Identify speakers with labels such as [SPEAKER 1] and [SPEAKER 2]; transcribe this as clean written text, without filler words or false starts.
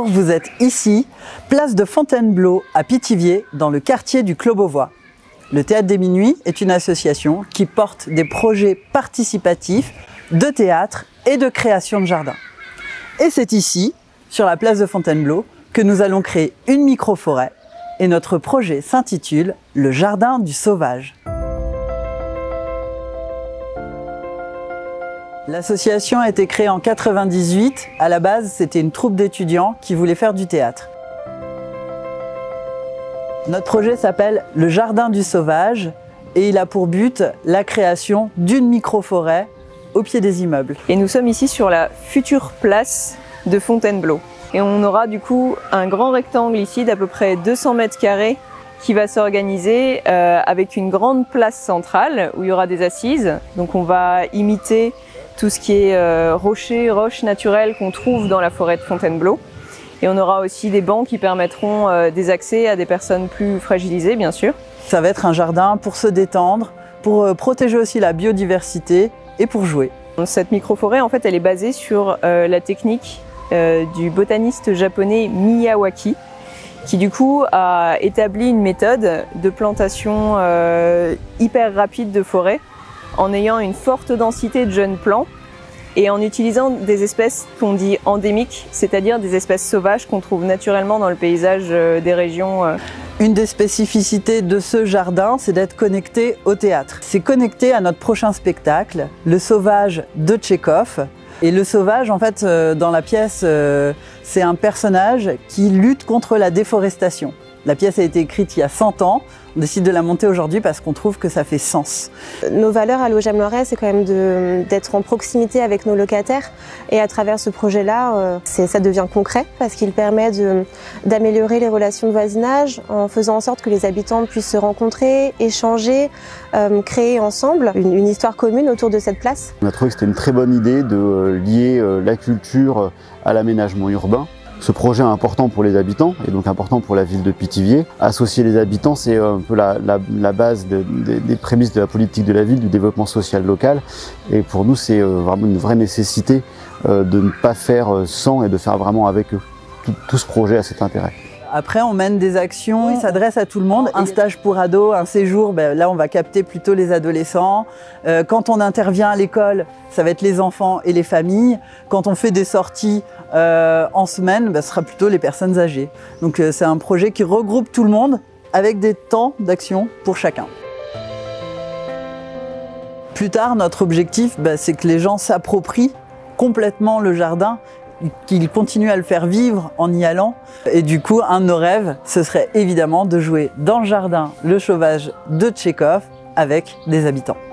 [SPEAKER 1] Bonjour, vous êtes ici, place de Fontainebleau à Pithiviers, dans le quartier du Clos Beauvois. Le Théâtre des Minuits est une association qui porte des projets participatifs de théâtre et de création de jardins. Et c'est ici, sur la place de Fontainebleau, que nous allons créer une micro-forêt et notre projet s'intitule « Le Jardin du Sauvage ». L'association a été créée en 1998. À la base, c'était une troupe d'étudiants qui voulaient faire du théâtre. Notre projet s'appelle « Le Jardin du Sauvage » et il a pour but la création d'une micro-forêt au pied des immeubles.
[SPEAKER 2] Et nous sommes ici sur la future place de Fontainebleau. Et on aura du coup un grand rectangle ici d'à peu près 200 mètres carrés qui va s'organiser avec une grande place centrale où il y aura des assises. Donc on va imiter tout ce qui est roches naturelles qu'on trouve dans la forêt de Fontainebleau. Et on aura aussi des bancs qui permettront des accès à des personnes plus fragilisées, bien sûr.
[SPEAKER 1] Ça va être un jardin pour se détendre, pour protéger aussi la biodiversité et pour jouer.
[SPEAKER 2] Cette micro-forêt, en fait, elle est basée sur la technique du botaniste japonais Miyawaki, qui du coup a établi une méthode de plantation hyper rapide de forêt en ayant une forte densité de jeunes plants et en utilisant des espèces qu'on dit endémiques, c'est-à-dire des espèces sauvages qu'on trouve naturellement dans le paysage des régions.
[SPEAKER 1] Une des spécificités de ce jardin, c'est d'être connecté au théâtre. C'est connecté à notre prochain spectacle, Le Sauvage de Tchekhov. Et le sauvage, en fait, dans la pièce, c'est un personnage qui lutte contre la déforestation. La pièce a été écrite il y a 100 ans. On décide de la monter aujourd'hui parce qu'on trouve que ça fait sens.
[SPEAKER 3] Nos valeurs à Logem Loiret, c'est quand même d'être en proximité avec nos locataires. Et à travers ce projet-là, ça devient concret parce qu'il permet d'améliorer les relations de voisinage en faisant en sorte que les habitants puissent se rencontrer, échanger, créer ensemble une histoire commune autour de cette place.
[SPEAKER 4] On a trouvé que c'était une très bonne idée de lier la culture à l'aménagement urbain. Ce projet est important pour les habitants et donc important pour la ville de Pithiviers. Associer les habitants, c'est un peu la base des prémices de la politique de la ville, du développement social local. Et pour nous, c'est vraiment une vraie nécessité de ne pas faire sans et de faire vraiment avec eux. Tout ce projet a cet intérêt.
[SPEAKER 1] Après, on mène des actions qui s'adressent à tout le monde. Un stage pour ados, un séjour, là on va capter plutôt les adolescents. Quand on intervient à l'école, ça va être les enfants et les familles. Quand on fait des sorties en semaine, ce sera plutôt les personnes âgées. Donc c'est un projet qui regroupe tout le monde avec des temps d'action pour chacun. Plus tard, notre objectif, c'est que les gens s'approprient complètement le jardin, qu'ils continuent à le faire vivre en y allant. Et du coup, un de nos rêves, ce serait évidemment de jouer dans le jardin Le Sauvage de Tchekhov avec des habitants.